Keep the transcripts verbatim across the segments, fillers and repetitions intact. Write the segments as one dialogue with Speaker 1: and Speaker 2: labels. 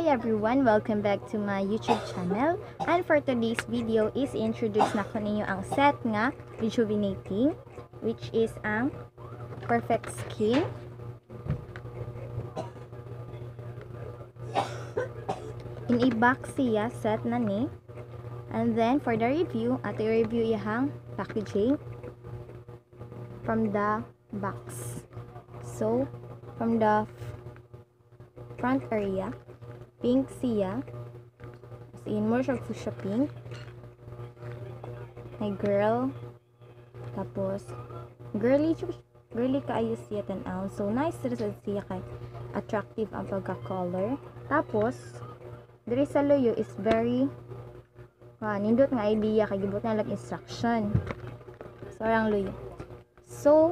Speaker 1: Hi everyone! Welcome back to my YouTube channel. And for today's video is introduce na ko ninyo ang set nga rejuvenating, which is ang Perfect Skin. In a box siya, set na ni. And then for the review, ato review iyang packaging from the box. So, from the front area, pink siya. As in, more siya siya pink. May girl. Tapos, girly, girly kaayo siya tanaw. So, nice rin siya kay attractive ang pagka-color. Tapos, diri sa loyo is very ah, nindot nga idea kay gibot na lang instruction. So, orang loyo. So,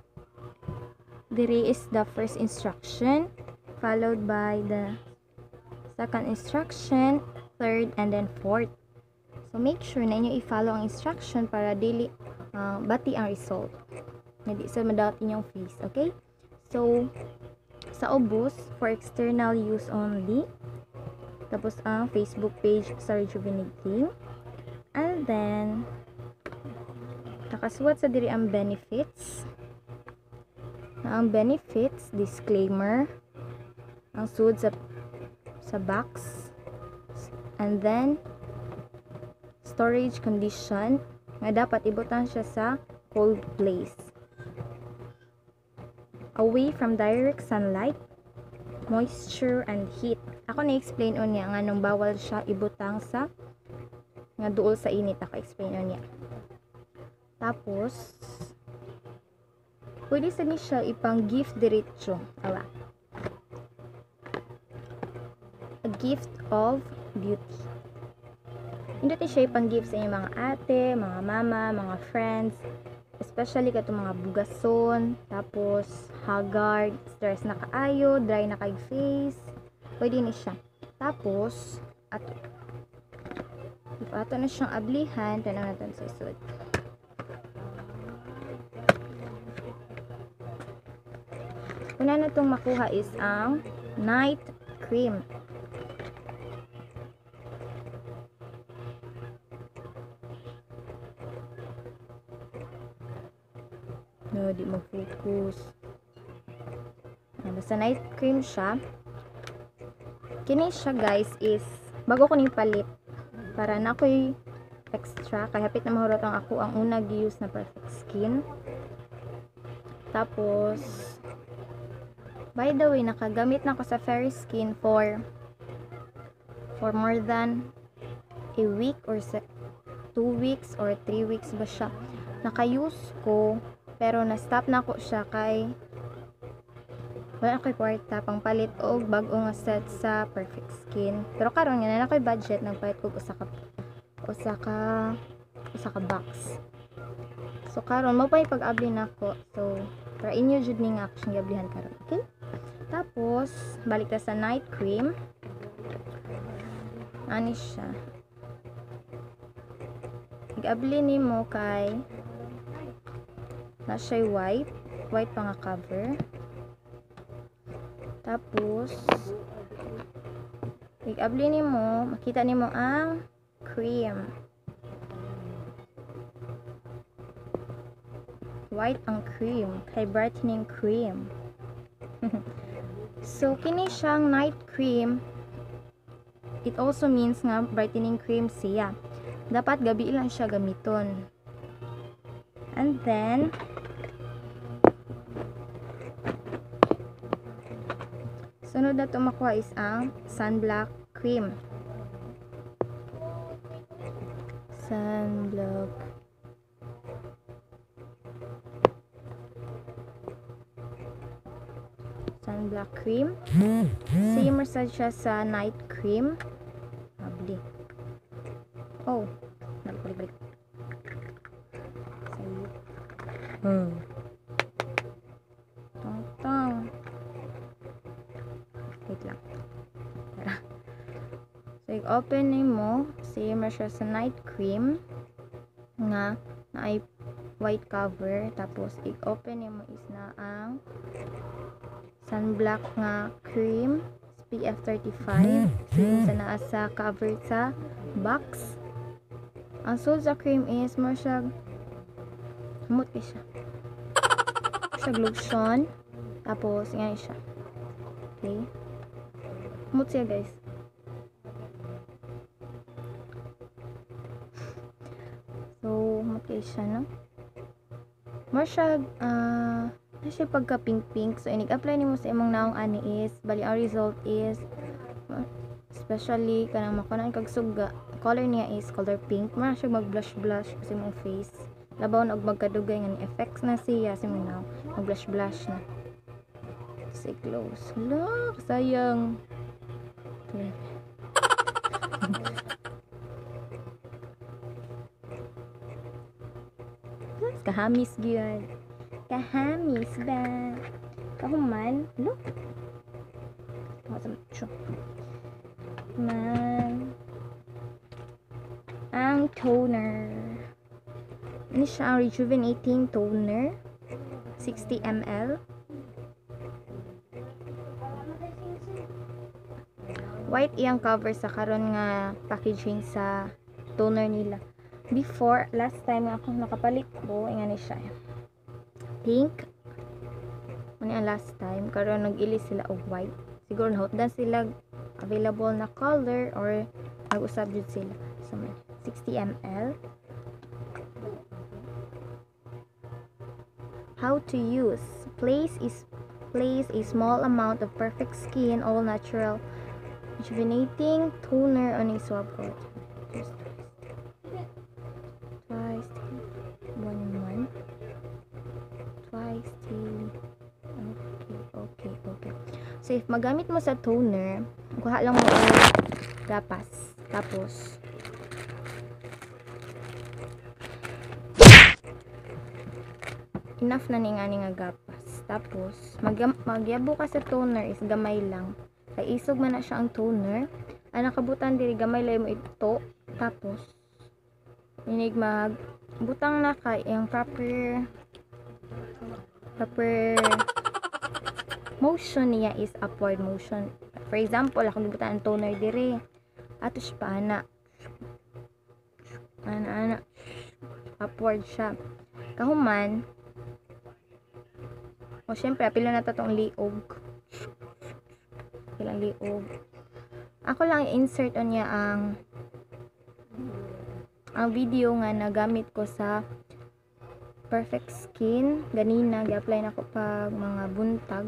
Speaker 1: diri is the first instruction, followed by the second instruction, third, and then fourth. So, make sure na inyo i-follow ang instruction para dili uh, bati ang result. Hindi sa madawat inyong face, okay? So, sa ubos, for external use only. Tapos, ang Facebook page sa rejuvenating. And then, nakasuwat sa diri ang benefits. Na ang benefits, disclaimer. Ang sud sa sa box, and then storage condition nga dapat ibutan siya sa cold place, away from direct sunlight, moisture, and heat. Ako na-explain on niya nga nung bawal siya ibutang sa nga duol sa init. Ako explain on niya. Tapos pwede sa ni siya ipang gift diretso. Awa, a gift of beauty. Hindi tayo siya ipang-gift sa inyong mga ate, mga mama, mga friends, especially kato mga bugason, tapos haggard, stress na kaayo, dry na kay face, pwede ni siya. Tapos, ato, ato na siyang ablihan, tanong natin sa isod. Una na itong makuha is ang night cream. No, di mag-focus. Basta night cream siya. Kini siya guys is, bago ko ni palit, para na ako'y extra, kaya hapit na mahurot ang ako ang una gi-use na Perfect Skin. Tapos, by the way, nakagamit na ako sa Fairy Skin for for more than a week or two weeks or three weeks ba siya. Naka-use ko, pero na-stop na ko siya kay wala ako'y kwarta pang palit o bago nga set sa Perfect Skin. Pero karon nga na ako'y budget, nagpalit ko usa ka usa ka usa ka box. So karon mo pa pag-abli nako. So para inyo jud ning action gablihan karon, okay? Tapos balik ta sa night cream. Ani siya. Nag-abli nimo kay na siya white, white pa nga cover. Tapos nag-abli nimo, makita nimo ang cream. White ang cream, kay brightening cream. So kini siyang night cream. It also means nga brightening cream siya. Dapat gabi lang siya gamiton. And then sunod na ito makuha is ang sunblock cream. Sunblock sunblock cream. Same massage siya sa night cream. Abli. Oh, nabalik-balik. Hmm. Tong-tong. Wait lang. Tara. So, i-open mo. Same siya sa night cream. Nga, na ay white cover. Tapos, i-open mo is na ang sunblock nga cream. P F thirty-five. Same sa naa sa cover sa box. Ang sole sa cream is more siya humot kay siya. Siya lotion. Tapos nga siya. Okay. Humot siya guys. So, humot kay siya, no? More siya, ah, uh, siya pagka pink-pink. So, inig-apply ni mo sa imong naong ani is, bali, ang result is, especially, kanang makunan kag suga, color niya is color pink. Mara siya mag-blush-blush sa imong face. Labaw na og magkadugay nga ni effects na siya sa imong naong. Mag-blush-blush na. Say close. Hala, sayang. Kahamis gyud. Kahamis ba? Kahuman. Look. Man. Ang toner. Ini siya ang rejuvenating toner. sixty milliliters. White iyang cover sa karon nga packaging sa toner nila. Before, last time nga ako nakapalit ko, ingani siya. Pink. Ano ang last time? Karon nag-ili sila og white. Siguro nahutdan sila available na color or nag-usab jud sila. So, sixty milliliters. How to use. Place is place a small amount of perfect skin, all natural, rejuvenating toner on a swab coat. Just twice one one. Twice daily. Okay, okay, okay. So, if magamit mo sa toner, kuha lang mo ang gapas. Tapos, enough na ni nga ni nga gapas. Tapos, mag magyabo ka sa toner is gamay lang. Kay isog man na siya ang toner. Ang nakabutan diri gamay lang mo ito. Tapos, inig mag butang na kay yung proper proper motion niya is upward motion. For example, ako gibutan ang toner diri. Ato siya pa ana. Ana ana. Upward siya. Kahuman, o syempre, apila na tatong liog. Pilang liog. Ako lang i-insert on niya ang ang video nga nagamit ko sa Perfect Skin. Ganina, gi-apply na ko pag mga buntag.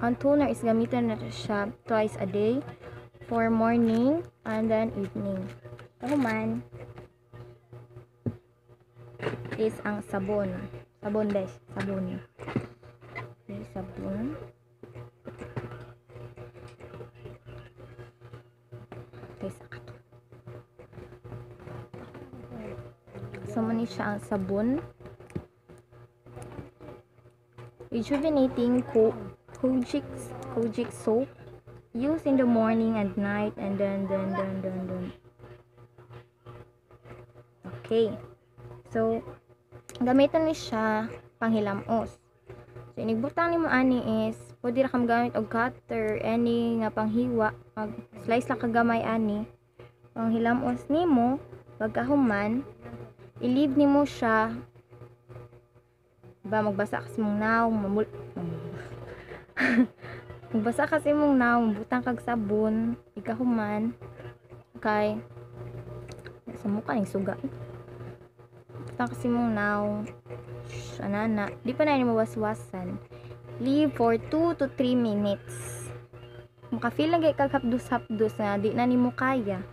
Speaker 1: ang toner is gamitan na siya twice a day for morning and then evening. Kahuman is ang sabon. Sabon des, sabon. Okay, sabon. Okay, saka to. So, mani siya ang sabon. Rejuvenating ko kojic kojic soap used in the morning and night and then then then then then. Okay. So, gamiton ni siya panghilamos. So, inigbutang nimo ani is pwede ra kam gamit og cutter any nga panghiwa, mag slice lang kagamay ani. Panghilamos nimo pagkahuman, i-leave nimo siya ba magbasa kasi mong naw mamul magbasa kasi mong naw butang kag sabon ikahuman kay sa mukha ning suga butang kasi mong naw anana di pa na ni mawaswasan, leave for two to three minutes. Maka-feel lang kay kag hapdos-hapdos na di na nimo kaya,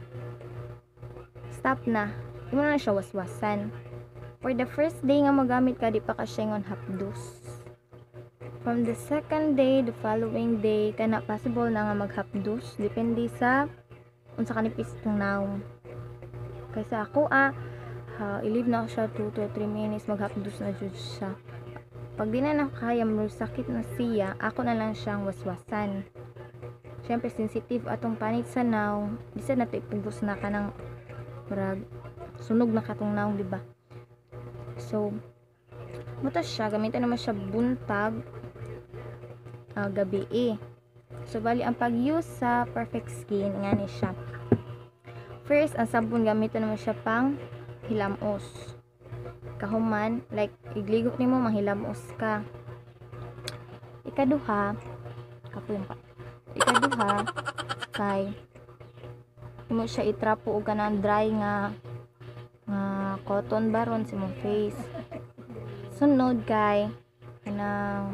Speaker 1: stop na, di mo na siya waswasan. For the first day nga magamit ka, di pa ka siya ngon hapdos. From the second day, the following day, kana possible na nga maghapdos. Depende sa unsa kanipis itong naong. Kaysa ako, ah, uh, i-leave na siya two to three minutes, maghapdos na jud siya. Pag di na nakaya, sakit na siya, ako na lang siyang waswasan. Siyempre, sensitive atong panit sa naong. Di sa nato ipugos na ka ng marag, sunog na katong naong, di ba? So, butas siya, gamitin naman siya buntag, uh, gabi eh. So, bali, ang pag-use sa Perfect Skin, nga ni siya. First, ang sabon, gamitin naman siya pang hilamos. Kahuman, like, igligok ni mo, manghilamos ka. Ikaduha, kapuyon pa. Ikaduha, kay, mo siya itrapo o ganang dry nga, nga cotton baron sa mong face. Sunod kay kanang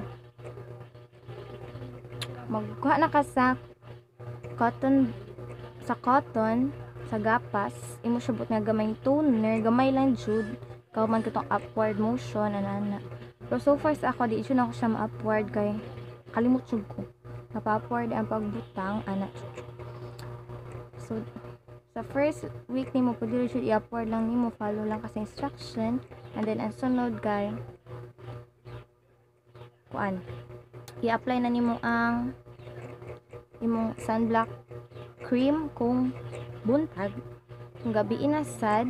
Speaker 1: magkuha na ka sa cotton sa cotton sa gapas, imo siya but nga gamay toner, gamay lang jud kaw man katong upward motion anana. Pero so far sa ako di jud ako siya ma-upward kay kalimot jud ko. Napa-upward ang pagbutang ana. So sa first week nimo pwede rin siya i-upward lang nimo, follow lang kasi instruction, and then ang sunod kay kuan i-apply na nimo ang imong sunblock cream kung buntag, kung gabi inasad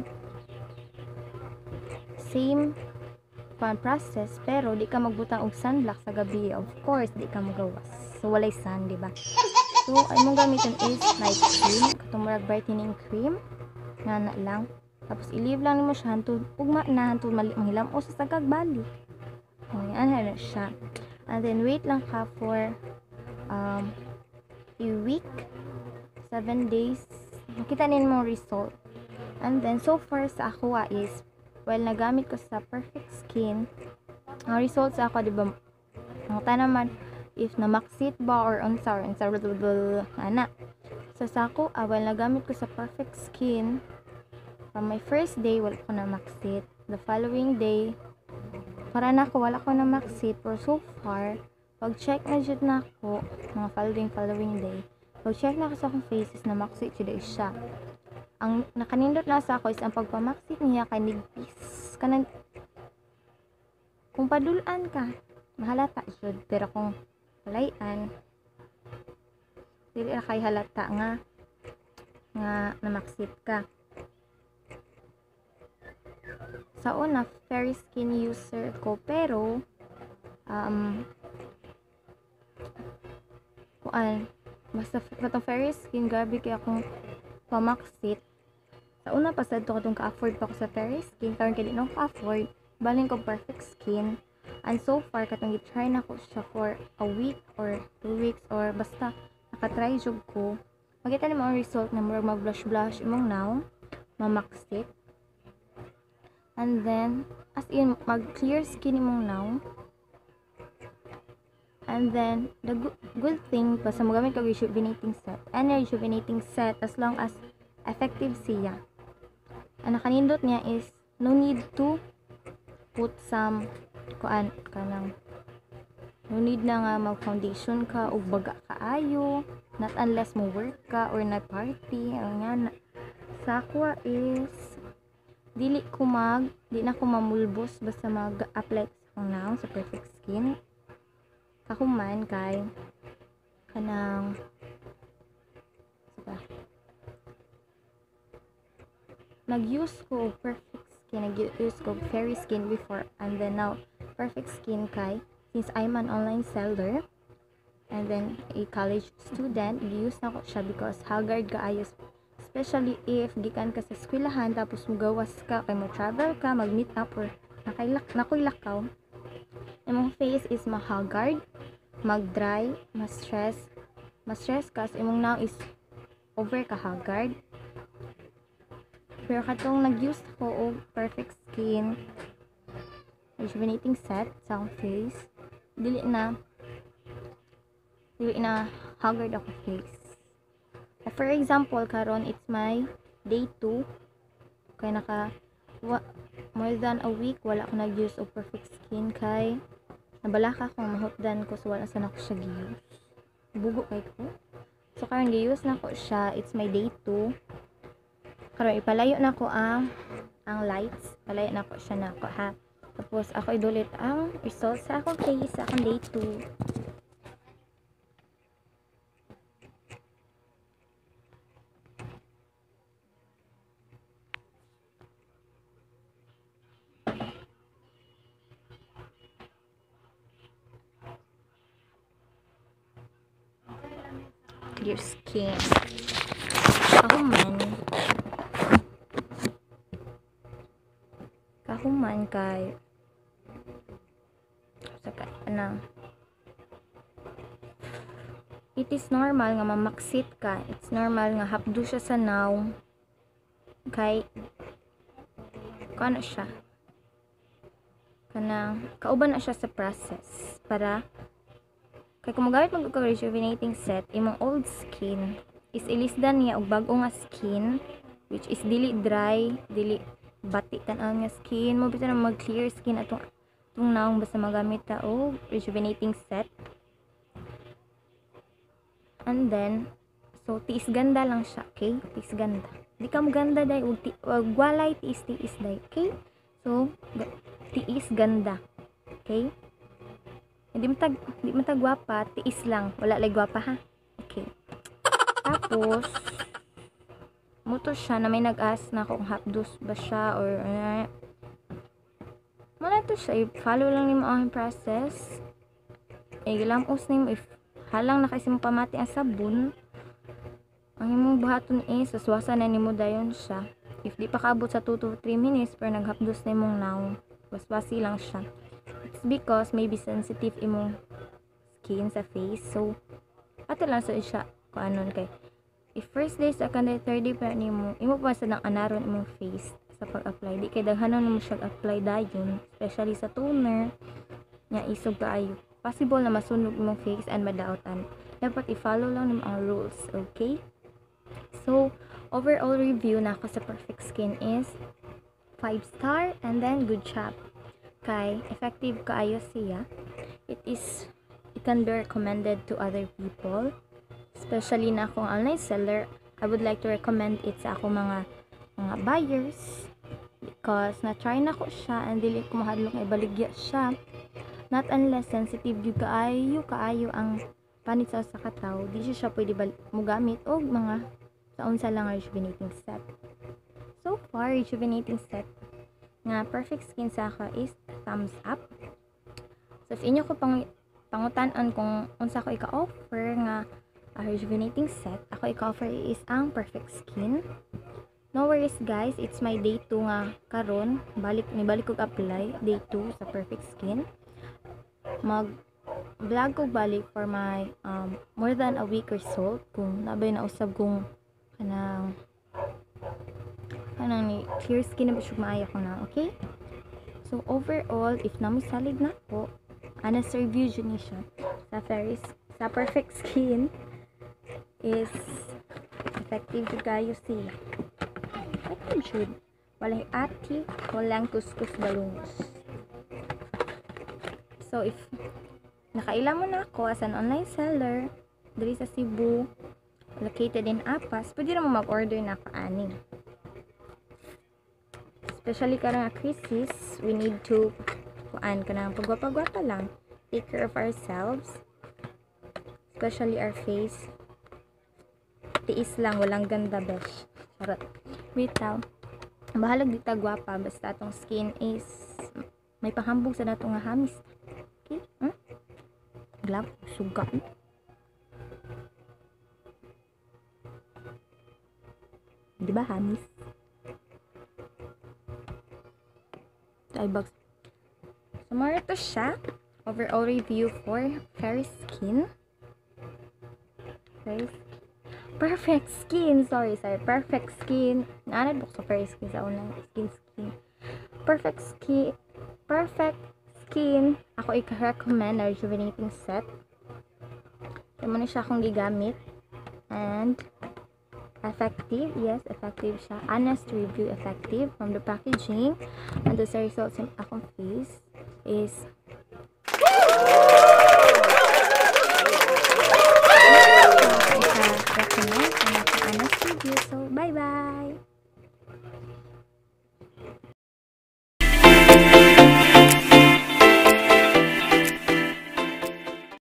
Speaker 1: same kuan process, pero di ka magbutang og sunblock sa gabi, of course di ka magawas, so walay sun, di ba? So, ay mong gamitin is night cream, katong murag brightening cream, nga na lang. Tapos, i-leave lang mo siya, hantod, ugma na, hantod, manghilam, o sa sagag balik. O, yan, na siya. And then, wait lang ka for um, a week, seven days, makita din mong result. And then, so far sa ako is, while nagamit ko sa Perfect Skin, ang result sa ako, diba, ang tanaman, if na-maxit ba or unsa or unsa ana. So sa ako, ah, while nagamit ko sa Perfect Skin, from my first day, wala ko na-maxit. The following day, para na ako, wala ko na-maxit. Pero so far, pag check na jud na ako, mga following following day, pag check na ako sa akong faces, na-maxit jud siya. Ang nakanindot na sa ako is ang pagpamaxit niya kay nigpis. Kanang, kung padulaan ka, mahalata jud. Pero kung palayan, dili ra kay halata nga nga namaksit ka. Sa una, fair skin user ko, pero um kuan basta katong fair skin, grabe kay akong pamaksit. Sa una pa sad to katong ka-afford pa ko sa fair skin, karon kay di na ko afford, baling ko Perfect Skin. And so far, katong gitry na ko siya for a week or two weeks or basta nakatry jug ko. Makita ni mo ang result na murag mag-blush-blush imong now, mamaksit. And then, as in, mag-clear skin imong now. And then the good, good thing pa sa magamit kag rejuvenating set, any rejuvenating set as long as effective siya. Ang nakanindot niya is no need to put some kuan kanang no need na nga mag foundation ka o baga kaayo, not unless mo work ka or na party. Ang nga na, sa aqua is dili ko mag di na ko mamulbos basta mag apply sa akong naong sa Perfect Skin. Kahuman kay kanang saka nag-use ko Perfect Skin, nag-use ko Fairy Skin before, and then now Perfect Skin kay since I'm an online seller and then a college student, i-use na ko siya because haggard ka ayos, especially if gikan ka sa eskwelahan tapos mugawas ka kay mo travel ka, mag-meet up or nakailak nakuylakaw, imong face is mahagard, mag-dry, ma-stress, ma-stress ka, imong now is over ka haggard. Pero katong nag-use ko og Perfect Skin rejuvenating set sa akong face, dili na dili na haggard ako face. For example, karon it's my day two, kay naka wa, more than a week wala ko nag-use og Perfect Skin kay nabalaka akong mahutdan ko so wala sa nako siya gi-use, bugo kay ko. So karon gi-use na ko siya, it's my day two. Karon ipalayo na ko ang ang lights, palayo na ko siya nako ha. Tapos ako idulit ang results sa akong face sa akong day two. Clear skin. Kahuman. Kahuman kay saka ano. It is normal nga mamaksit ka. It's normal nga hapdo siya sa naw. Kay kano siya. Kanang kauban na siya sa process para kay kung magamit mag og rejuvenating set, imong old skin is ilisdan niya og bag-o nga skin which is dili dry, dili bati tan-aw nga skin mo, bisan mag clear skin atong atong naong basta magamit ta og rejuvenating set. And then so tiis ganda lang siya, okay? Tiis ganda. Di ka mo ganda day og wag walay tiis tiis day, okay? So tiis ganda. Okay? Hindi matag, hindi matag gwapa, tiis lang. Wala lay gwapa ha. Okay. Tapos, muto siya na may nag-ask na kung hapdos ba siya or uh, muna to siya. I-follow lang ni mo ang process. Eh, gilamos ni mo if halang nakaisip mo pamati ang sabon. Ang imong buhaton is, saswasa na ni mo dayon siya. If di pa kaabot sa two to three minutes, pero naghapdos na imong naong. Waswasi lang siya. It's because maybe sensitive imong skin sa face. So, ato lang sa siya kung anon kay. If first day, second day, third day pa nimo, imo pa sa nang anaron imong face sa pag-apply. Di kay daghanon mo siya apply dayon, especially sa toner nya isog kaayo. Possible na masunog imong face and madaotan. Dapat i-follow lang nimo ang rules, okay? So, overall review na ako sa Perfect Skin is five star and then good job. Kay effective kaayo siya. It is it can be recommended to other people, especially na akong online seller. I would like to recommend it sa akong mga mga buyers because na try na ko siya and dili ko mahadlok nga ibaligya siya, not unless sensitive gyud kaayo kaayo ang panit sa usa ka tawo, di siya pwede mo gamit og mga sa unsa lang rejuvenating set. So far, rejuvenating set nga Perfect Skin sa ako is thumbs up. So if inyo ko pang pangutan-on kung unsa ko ika-offer nga uh, rejuvenating set, ako ika-offer is ang Perfect Skin. No worries guys, it's my day two nga karon, balik ni balik ko apply day two sa Perfect Skin. Mag vlog ko balik for my um, more than a week result kung nabay na usab kung kanang kanang ni clear skin na ba siya maaya ko na, okay? So overall, if nami salig na po, ana sa review dyan ni siya. sa Fairy sa Perfect Skin is effective jud kayo siya. Effective jud. Walang ati, walang kuskus balungos. So if nakaila mo na ako as an online seller diri sa Cebu, located in Apas, pwede na mo mag-order na kaani. Especially karang crisis, we need to kuan kanang pagwapa-gwapa lang, take care of ourselves, especially our face. Tiis lang, walang ganda besh. Charot. Bitaw. Bahalag di ta gwapa basta atong skin is may pahambog sa nato nga hamis. Okay? Hmm? Glab, suga. Di ba hamis? Ay box. So mara to siya. Overall review for Fairy Skin. Fairy Perfect Skin. Sorry, sorry. Perfect Skin. Naanad box sa Fairy Skin sa unang skin skin. Perfect Skin. Perfect Skin. Ako i-recommend na rejuvenating set. Kaya mo na siya akong gigamit. And effective, yes, effective siya. Honest review, effective. From the packaging and the results in akong face is recommend and honest review. So